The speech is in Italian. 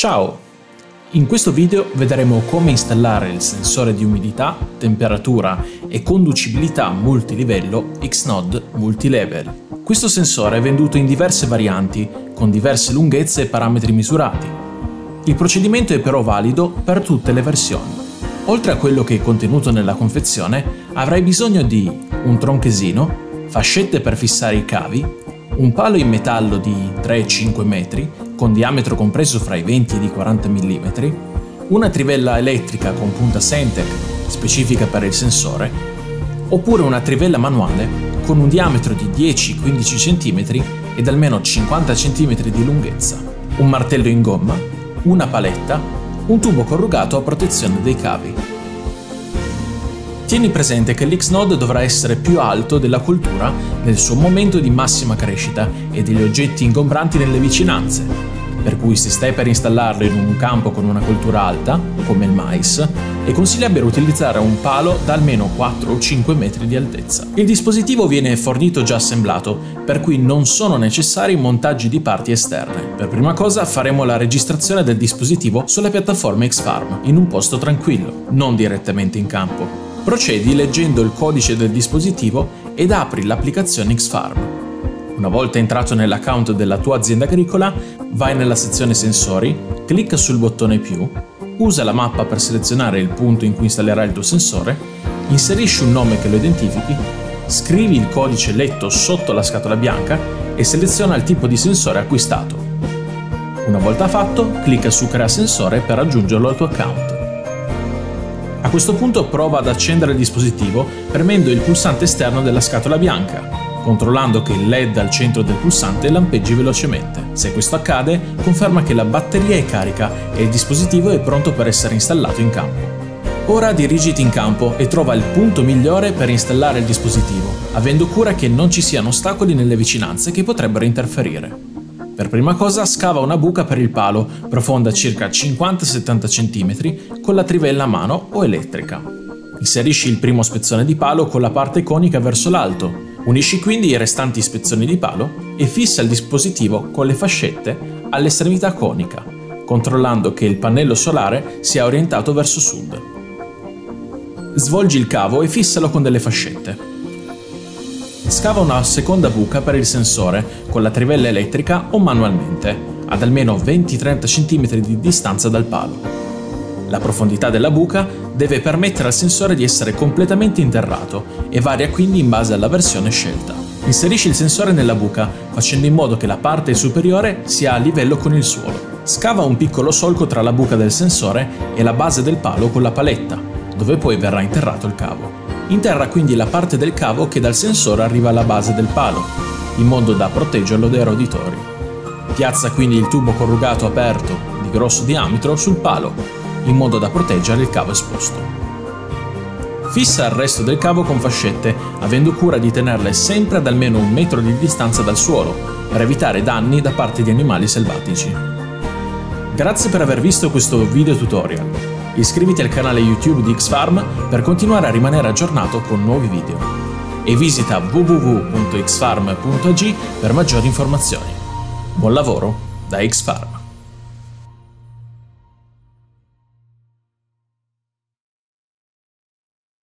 Ciao! In questo video vedremo come installare il sensore di umidità, temperatura e conducibilità multilivello X-Node Multilevel. Questo sensore è venduto in diverse varianti, con diverse lunghezze e parametri misurati. Il procedimento è però valido per tutte le versioni. Oltre a quello che è contenuto nella confezione, avrai bisogno di un tronchesino, fascette per fissare i cavi, un palo in metallo di 3-5 metri, con diametro compreso fra i 20 e i 40 mm, una trivella elettrica con punta Sentec specifica per il sensore, oppure una trivella manuale con un diametro di 10-15 cm ed almeno 50 cm di lunghezza, un martello in gomma, una paletta, un tubo corrugato a protezione dei cavi. Tieni presente che l'X-Node dovrà essere più alto della coltura nel suo momento di massima crescita e degli oggetti ingombranti nelle vicinanze, per cui se stai per installarlo in un campo con una coltura alta, come il mais, è consigliabile utilizzare un palo da almeno 4 o 5 metri di altezza. Il dispositivo viene fornito già assemblato, per cui non sono necessari montaggi di parti esterne. Per prima cosa faremo la registrazione del dispositivo sulla piattaforma X-Farm, in un posto tranquillo, non direttamente in campo. Procedi leggendo il codice del dispositivo ed apri l'applicazione X-Farm. Una volta entrato nell'account della tua azienda agricola, vai nella sezione Sensori, clicca sul bottone più, usa la mappa per selezionare il punto in cui installerai il tuo sensore, inserisci un nome che lo identifichi, scrivi il codice letto sotto la scatola bianca e seleziona il tipo di sensore acquistato. Una volta fatto, clicca su Crea sensore per aggiungerlo al tuo account. A questo punto prova ad accendere il dispositivo premendo il pulsante esterno della scatola bianca, controllando che il LED al centro del pulsante lampeggi velocemente. Se questo accade, conferma che la batteria è carica e il dispositivo è pronto per essere installato in campo. Ora dirigiti in campo e trova il punto migliore per installare il dispositivo, avendo cura che non ci siano ostacoli nelle vicinanze che potrebbero interferire. Per prima cosa scava una buca per il palo, profonda circa 50-70 cm, con la trivella a mano o elettrica. Inserisci il primo spezzone di palo con la parte conica verso l'alto, unisci quindi i restanti spezzoni di palo e fissa il dispositivo con le fascette all'estremità conica, controllando che il pannello solare sia orientato verso sud. Svolgi il cavo e fissalo con delle fascette. Scava una seconda buca per il sensore con la trivella elettrica o manualmente, ad almeno 20-30 cm di distanza dal palo. La profondità della buca deve permettere al sensore di essere completamente interrato e varia quindi in base alla versione scelta. Inserisci il sensore nella buca, facendo in modo che la parte superiore sia a livello con il suolo. Scava un piccolo solco tra la buca del sensore e la base del palo con la paletta, dove poi verrà interrato il cavo. Interra quindi la parte del cavo che dal sensore arriva alla base del palo, in modo da proteggerlo dai roditori. Piazza quindi il tubo corrugato aperto di grosso diametro sul palo, in modo da proteggere il cavo esposto. Fissa il resto del cavo con fascette, avendo cura di tenerle sempre ad almeno 1 metro di distanza dal suolo, per evitare danni da parte di animali selvatici. Grazie per aver visto questo video tutorial. Iscriviti al canale YouTube di X-Farm per continuare a rimanere aggiornato con nuovi video. E visita www.xfarm.ag per maggiori informazioni. Buon lavoro da X-Farm!